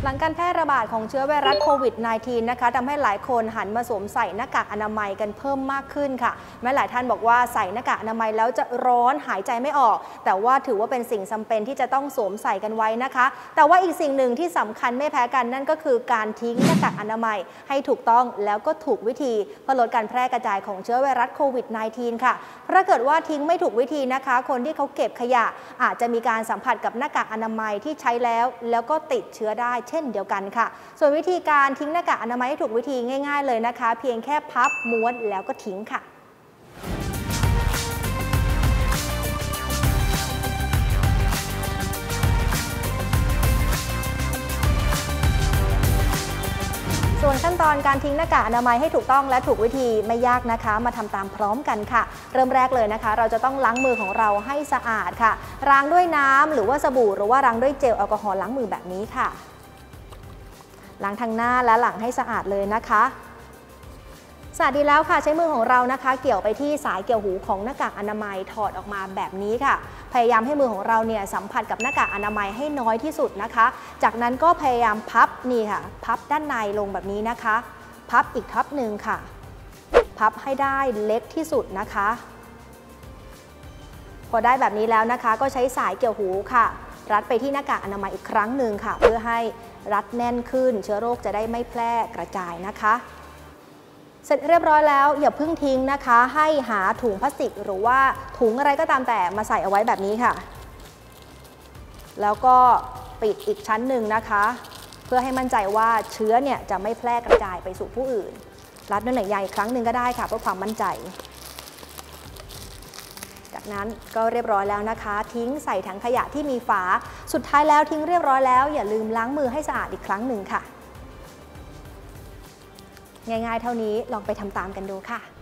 หลังการแพร่ระบาดของเชื้อไวรัสโควิด -19 นะคะทำให้หลายคนหันมาสวมใส่หน้ากากอนามัยกันเพิ่มมากขึ้นค่ะแม้หลายท่านบอกว่าใส่หน้ากากอนามัยแล้วจะร้อนหายใจไม่ออกแต่ว่าถือว่าเป็นสิ่งจำเป็นที่จะต้องสวมใส่กันไว้นะคะแต่ว่าอีกสิ่งหนึ่งที่สำคัญไม่แพ้กันนั่นก็คือการทิ้งหน้ากากอนามัยให้ถูกต้องแล้วก็ถูกวิธีเพื่อลดการแพร่กระจายของเชื้อไวรัสโควิด -19 ค่ะถ้าเกิดว่าทิ้งไม่ถูกวิธีนะคะคนที่เขาเก็บขยะอาจจะมีการสัมผัสกับหน้ากากอนามัยที่ใช้แล้วก็ติดเชื้อได้เช่นเดียวกันค่ะส่วนวิธีการทิ้งหน้ากากอนามัยให้ถูกวิธีง่ายๆเลยนะคะเพียงแค่พับม้วนแล้วก็ทิ้งค่ะส่วนขั้นตอนการทิ้งหน้ากากอนามัยให้ถูกต้องและถูกวิธีไม่ยากนะคะมาทำตามพร้อมกันค่ะเริ่มแรกเลยนะคะเราจะต้องล้างมือของเราให้สะอาดค่ะล้างด้วยน้ำหรือว่าสบู่หรือว่าล้างด้วยเจลแอลกอฮอล์ล้างมือแบบนี้ค่ะล้างทั้งหน้าและหลังให้สะอาดเลยนะคะสะอาดดีแล้วค่ะใช้มือของเรานะคะเกี่ยวไปที่สายเกี่ยวหูของหน้ากากอนามัยถอดออกมาแบบนี้ค่ะพยายามให้มือของเราเนี่ยสัมผัสกับหน้ากากอนามัยให้น้อยที่สุดนะคะจากนั้นก็พยายามพับนี่ค่ะพับด้านในลงแบบนี้นะคะพับอีกทับหนึ่งค่ะพับให้ได้เล็กที่สุดนะคะพอได้แบบนี้แล้วนะคะก็ใช้สายเกี่ยวหูค่ะรัดไปที่หน้ากากอนามัยอีกครั้งหนึ่งค่ะเพื่อให้รัดแน่นขึ้นเชื้อโรคจะได้ไม่แพร่กระจายนะคะเสร็จเรียบร้อยแล้วอย่าเพิ่งทิ้งนะคะให้หาถุงพลาสติกหรือว่าถุงอะไรก็ตามแต่มาใส่เอาไว้แบบนี้ค่ะแล้วก็ปิดอีกชั้นหนึ่งนะคะเพื่อให้มั่นใจว่าเชื้อเนี่ยจะไม่แพร่กระจายไปสู่ผู้อื่นรัดด้วยหนังยางอีกครั้งหนึ่งก็ได้ค่ะเพื่อความมั่นใจจากนั้นก็เรียบร้อยแล้วนะคะทิ้งใส่ถังขยะที่มีฝาสุดท้ายแล้วทิ้งเรียบร้อยแล้วอย่าลืมล้างมือให้สะอาดอีกครั้งหนึ่งค่ะง่ายๆเท่านี้ลองไปทำตามกันดูค่ะ